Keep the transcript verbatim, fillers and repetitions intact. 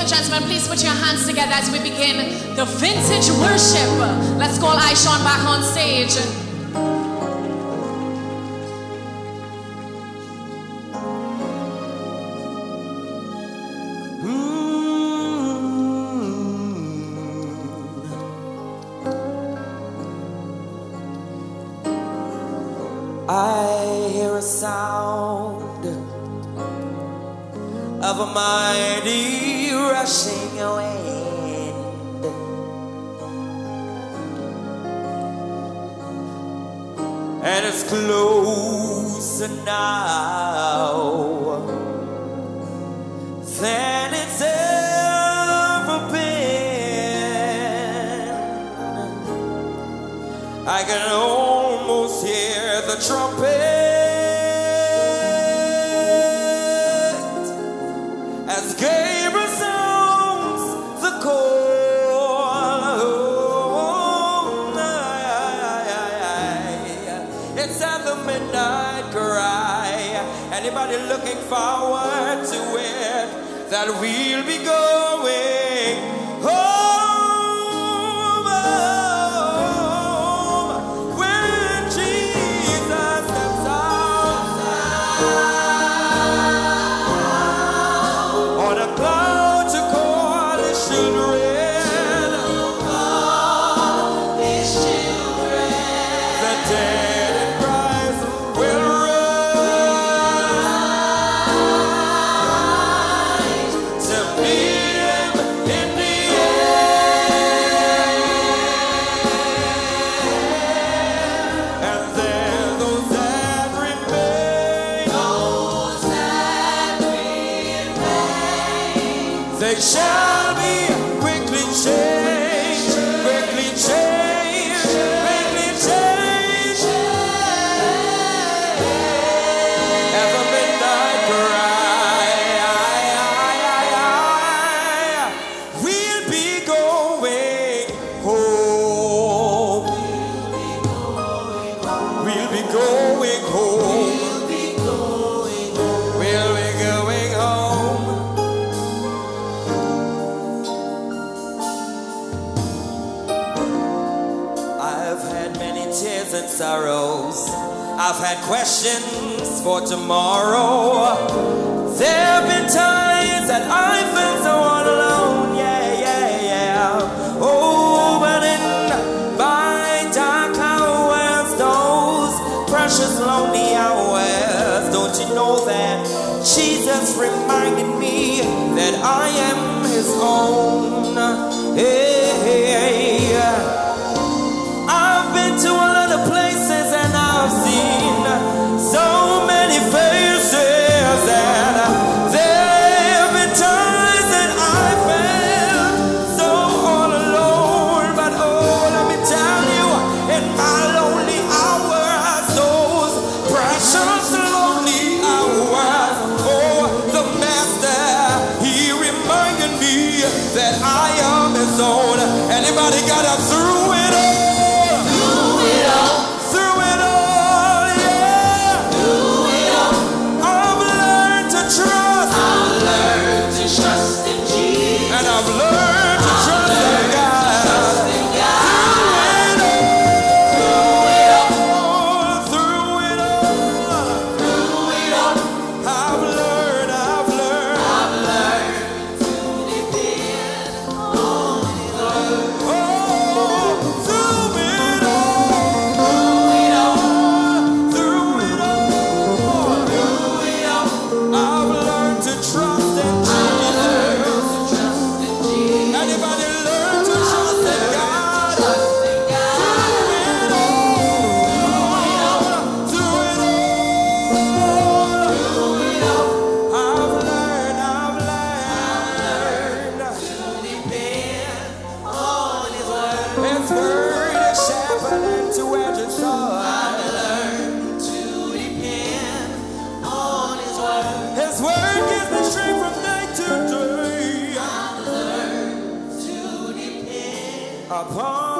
and gentlemen, please put your hands together as we begin the vintage worship. Let's call Aishan back on stage. I hear a sound of a mighty rushing wind, and it's closer now than it's ever been. I can almost hear the trumpet as Gabriel sounds the call. Oh, it's at the midnight cry. Anybody looking forward to it? That we'll be going home, home when Jesus steps out on a cloud to call his children. The dead in Christ will rise to meet him in the air. And then those that remain, they shall be quickly changed, quickly changed, quickly changed. At the midnight cry, we'll be going home. We'll be going home. We'll be going home. I've had many tears and sorrows. I've had questions for tomorrow. There have been times that I felt so all alone. Yeah, yeah, yeah. Oh, but in my dark hours, those precious lonely hours, don't you know that Jesus reminded me that I am his own? Hey, hey, yeah. I've been to a lot of places and I've seen so many faces, and there have been times that I felt so all alone. But oh, let me tell you, in my lonely hours, those precious lonely hours, oh, the Master, he reminded me that I am his own. Anybody got up through it all? Upon